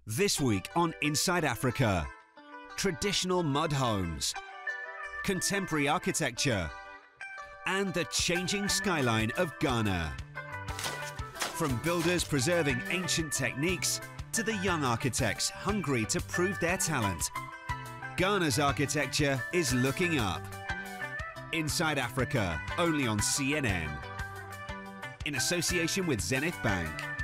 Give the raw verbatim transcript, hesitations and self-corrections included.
This week on Inside Africa, traditional mud homes, contemporary architecture, and the changing skyline of Ghana. From builders preserving ancient techniques to the young architects hungry to prove their talent, Ghana's architecture is looking up. Inside Africa, only on C N N. In association with Zenith Bank.